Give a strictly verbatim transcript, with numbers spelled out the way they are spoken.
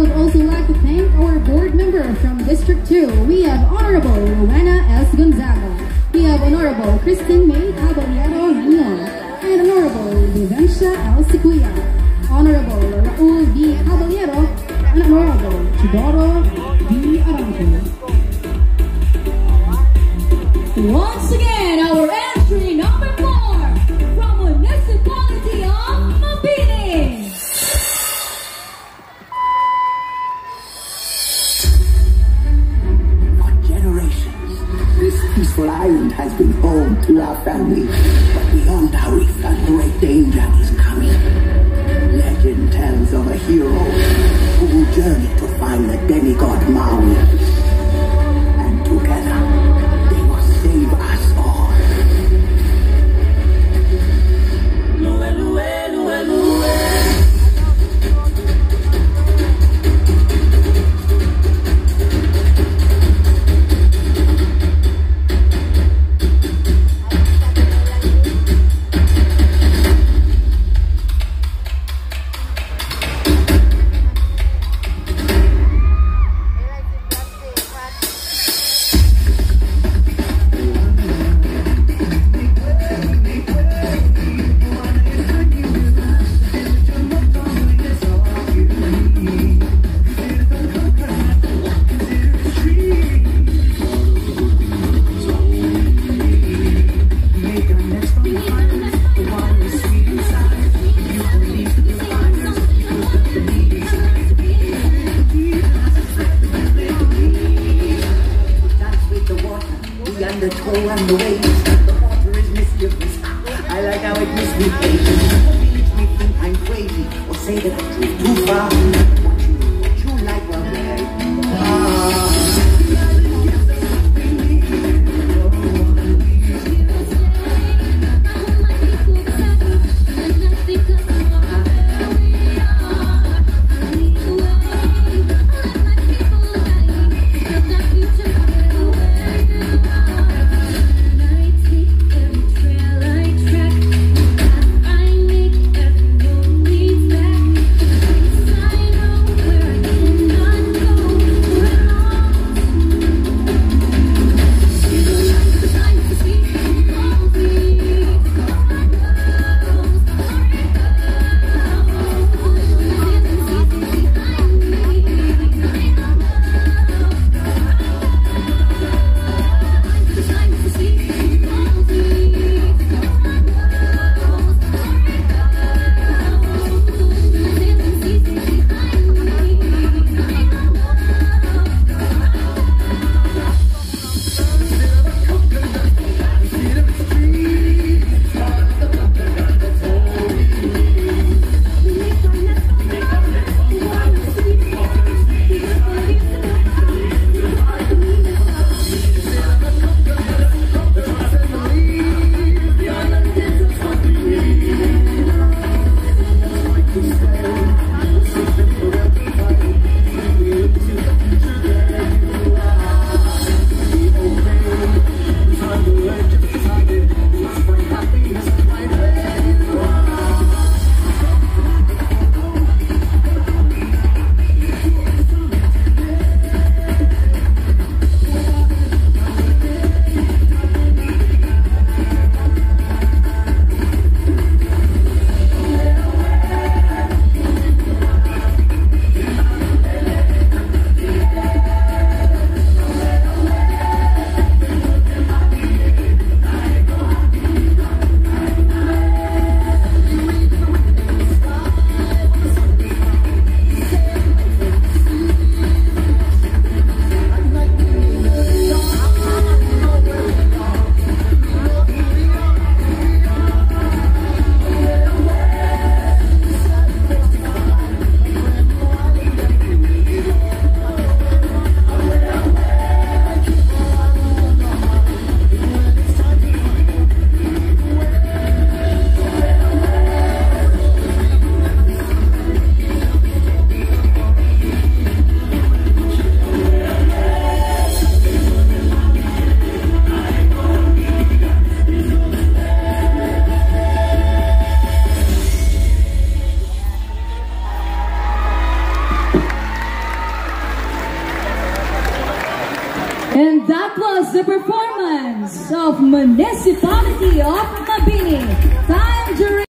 would also like to thank our board member from District two. We have Honorable Rowena S. Gonzaga. We have Honorable Kristen May Caballero Nion. And Honorable Vivencia L. Sequia. Honorable Raul V. Caballero. And Honorable Chidoro V. Aranco. Once again, our entry number four from Municipality of Mabini. For generations, this peaceful island has been home to our family. But beyond our reef, a great danger is coming. Legend tells of a hero who will journey to find the demigod Maui. And together, save us all. Lue, lue, lue, lue. And the waves, the water is mischievous. I like how it misbehaves. It makes me think I'm crazy, or say that I drove too far. What you, what you like, well, there. Ah. Night And that was the performance of Municipality of Mabini. Time during